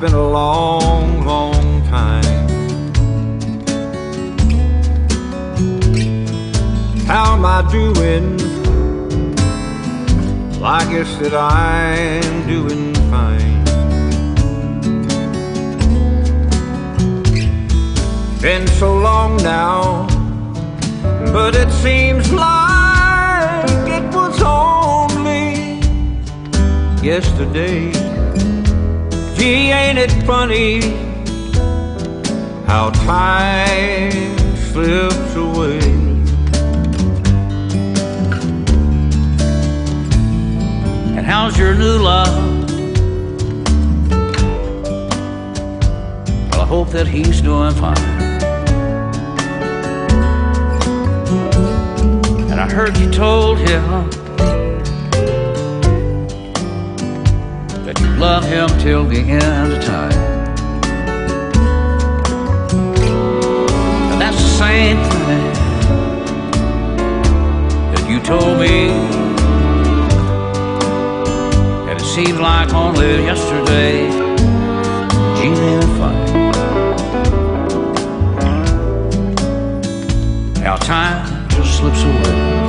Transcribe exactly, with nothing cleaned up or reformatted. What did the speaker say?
been a long, long time. How am I doing? Well, I guess that I'm doing fine. Been so long now, but it seems like it was only yesterday. Gee, ain't it funny how time slips away? And how's your new love? Well, I hope that he's doing fine. And I heard you told him that you love him till the end of time. And that's the same thing that you told me. And it seems like only yesterday. Gee, ain't it funny how time just slips away.